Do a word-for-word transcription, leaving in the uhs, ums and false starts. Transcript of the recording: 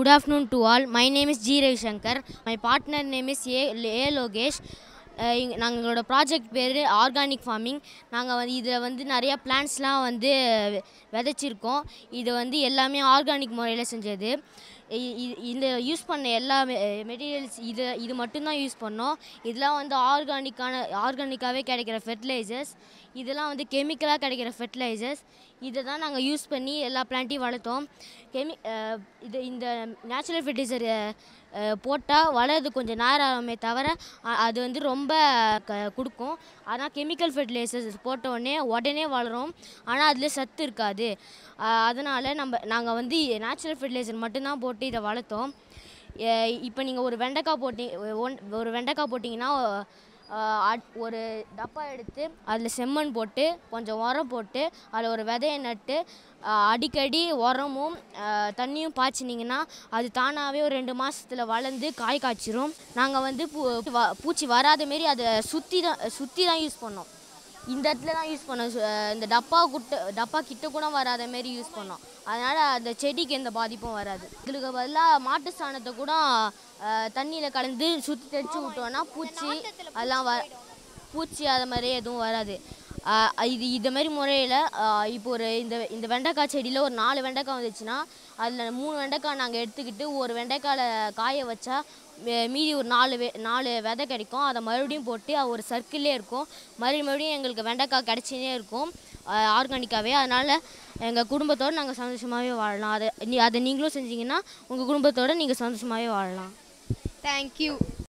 Good afternoon to all. My name is G. Ravishankar. My partner name is A. A. Logesh. நாங்கள் எங்களோட project பேர் organic farming. நாங்கள் வந்து இதில் வந்து நிறையா பிளான்ட்ஸ்லாம் வந்து விதைச்சிருக்கோம். இது வந்து எல்லாமே ஆர்கானிக் முறையில் செஞ்சது. இந்த யூஸ் பண்ண எல்லா மெட்டீரியல்ஸ் இது இது மட்டும்தான் யூஸ் பண்ணோம். இதெல்லாம் வந்து ஆர்கானிக்கான ஆர்கானிக்காகவே கிடைக்கிற ஃபெர்டிலைசர்ஸ். இதெல்லாம் வந்து கெமிக்கலாக கிடைக்கிற ஃபெர்டிலைசர்ஸ். இதை தான் நாங்கள் யூஸ் பண்ணி எல்லா பிளான்ட்டையும் வளர்த்தோம். கெமி இது இந்த நேச்சுரல் ஃபெர்டிலைசர் போட்டால் வளருது கொஞ்சம் நேரம் ஆகுமே தவிர அது வந்து ரொம்ப க கொடுக்கும். ஆனால் கெமிக்கல் ஃபெர்டிலைசர்ஸ் போட்டோடனே உடனே வளரும். ஆனால் அதில் சத்து இருக்காது. அதனால் நம்ம நாங்கள் வந்து நேச்சுரல் ஃபெர்டிலைசர் மட்டும்தான் போட்டு இதை வளர்த்தோம். இப்போ நீங்கள் ஒரு வெண்டைக்காய் போட்டி ஒன் ஒரு வெண்டைக்காய் போட்டிங்கன்னா ஒரு டப்பா எடுத்து அதில் செம்மண் போட்டு கொஞ்சம் உரம் போட்டு அதில் ஒரு விதையை நட்டு அடிக்கடி உரமும் தண்ணியும் பாய்ச்சினிங்கன்னா அது தானாகவே ஒரு ரெண்டு மாதத்தில் வளர்ந்து காய் காய்ச்சிரும். நாங்கள் வந்து பூ பூச்சி வராத மாரி அதை சுற்றி தான் சுற்றி தான் யூஸ் பண்ணோம். இந்த இடத்துல தான் யூஸ் பண்ணோம். இந்த டப்பா குட்டை டப்பா கிட்ட கூட வராத மாரி யூஸ் பண்ணோம். அதனால் அந்த செடிக்கு எந்த பாதிப்பும் வராது. இதுக்கு பதிலாக மாட்டு சாணத்தை கூட தண்ணியில் கலந்து சுற்றி தெளித்து விட்டோன்னா பூச்சி அதெல்லாம் வ பூச்சி அது மாதிரி எதுவும் வராது. இது இது மாதிரி முறையில் இப்போ ஒரு இந்த இந்த வெண்டைக்காய் செடியில் ஒரு நாலு வெண்டைக்காய் வந்துச்சுன்னா அதில் மூணு வெண்டைக்காய் நாங்கள் எடுத்துக்கிட்டு ஒரு வெண்டைக்காயில் காய வச்சா மீதி ஒரு நாலு வெ நாலு விதை கிடைக்கும். அதை மறுபடியும் போட்டு ஒரு சர்க்கிள்லே இருக்கும். மறுபடியும் மறுபடியும் எங்களுக்கு வெண்டைக்காய் கிடச்சினே இருக்கும் ஆர்கானிக்காகவே. அதனால் எங்கள் குடும்பத்தோடு நாங்கள் சந்தோஷமாகவே வாழலாம். அதை அதை நீங்களும் செஞ்சிங்கன்னா உங்கள் குடும்பத்தோடு நீங்கள் சந்தோஷமாகவே வாழலாம். தேங்க்யூ.